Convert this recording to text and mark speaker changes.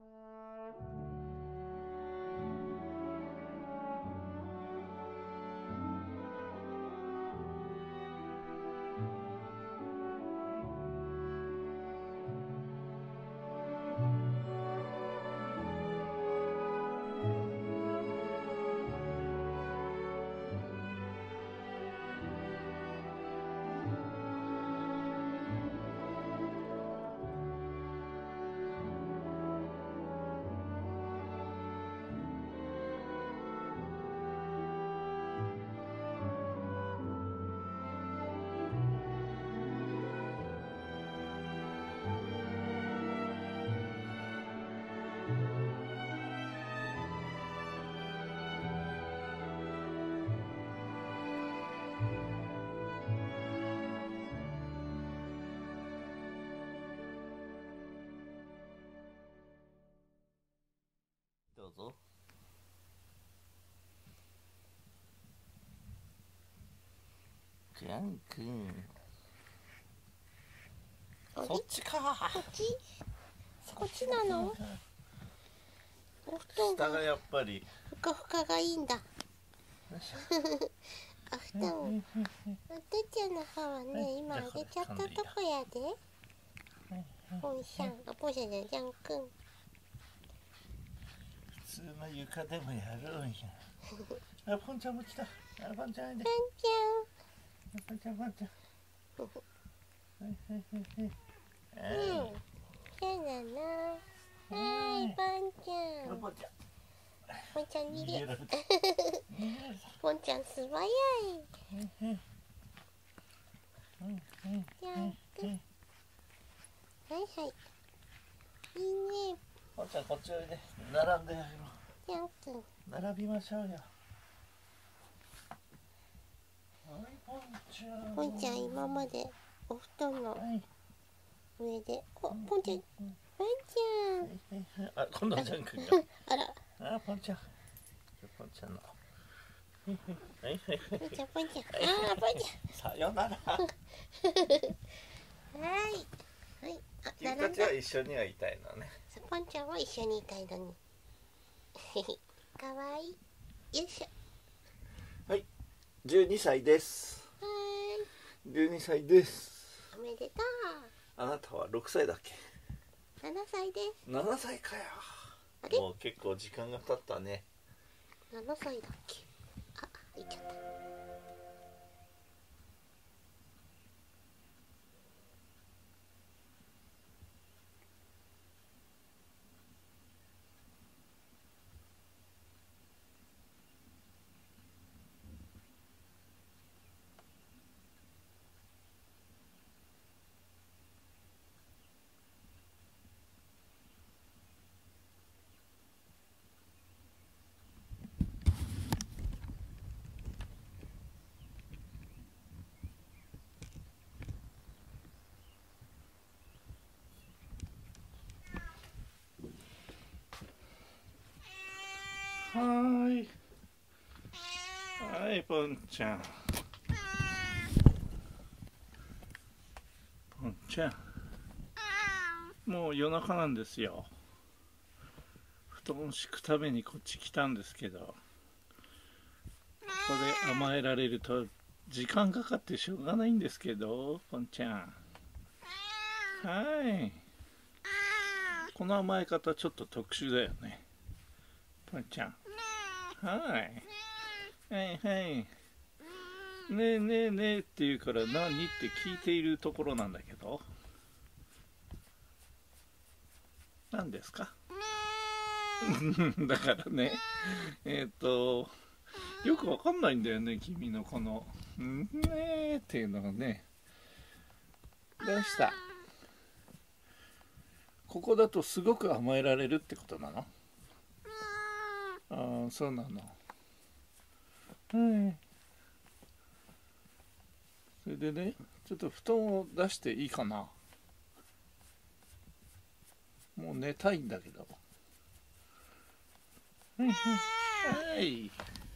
Speaker 1: どうぞ。クラン君、そっちか。
Speaker 2: こっちなの？お布団
Speaker 1: 下がやっぱり
Speaker 2: ふかふかがいいんだ。お布団。おてっちゃんの方はね、今あげちゃったとこやで。ポンシャン、ポンシャンじゃない、ジャン君。
Speaker 1: 普通の床でもやろうや。あ、ポンちゃんも来た。あ、ポンちゃんおいで。
Speaker 2: ポンち
Speaker 1: ポンちゃん、ポンちゃん。はいはいはいはい。
Speaker 2: ゃん。そうなの。はい、ポンちゃん。
Speaker 1: ポンちゃん。
Speaker 2: ポンちゃん逃げ。
Speaker 1: 逃げられた。
Speaker 2: ポンちゃん素早い。ジャン君。はいはい。いいね。
Speaker 1: ポンちゃんこっちおいで。並んでやろ
Speaker 2: ジャン君。
Speaker 1: う。並びましょうよ。はい、ポンちゃん。
Speaker 2: ポンちゃん今までお布団の上で、ポンちゃん、ポンちゃん。
Speaker 1: あ、今度はジャン君が。
Speaker 2: あら。
Speaker 1: あ、ポンちゃん。ポンちゃんの。はいはいはい。
Speaker 2: ポンちゃん、ポンちゃん。あー、ポンち
Speaker 1: さよなら。
Speaker 2: ゃん。はい。はい。あ、
Speaker 1: 君たちは一緒にはいたいのね。
Speaker 2: ポンちゃんは一緒にいたいのに。かわいい。よいしょ。
Speaker 1: はい。12歳です。
Speaker 2: は
Speaker 1: 12歳です。
Speaker 2: ーい。おめでと
Speaker 1: あなたは6歳だっけ
Speaker 2: う。7歳です。
Speaker 1: ？7歳かよ。
Speaker 2: あれ？
Speaker 1: もう結構時間が経ったね。
Speaker 2: 7歳だっけ？あ、いっちゃった。
Speaker 1: はーい。はい、ポンちゃん。ポンちゃん。もう夜中なんですよ。布団敷くためにこっち来たんですけど、ここで甘えられると時間かかってしょうがないんですけど、ポンちゃん。はい。この甘え方ちょっと特殊だよね。ポンちゃん。はい。はいはい。ねえねえねえって言うから何って聞いているところなんだけど。何ですか？だからね、よくわかんないんだよね、君のこの「んねー」っていうのがね。どうした？ここだとすごく甘えられるってことなの？ああ、そうなの。はい。それでね、ちょっと布団を出していいかな。もう寝たいんだけど。はいはいはい。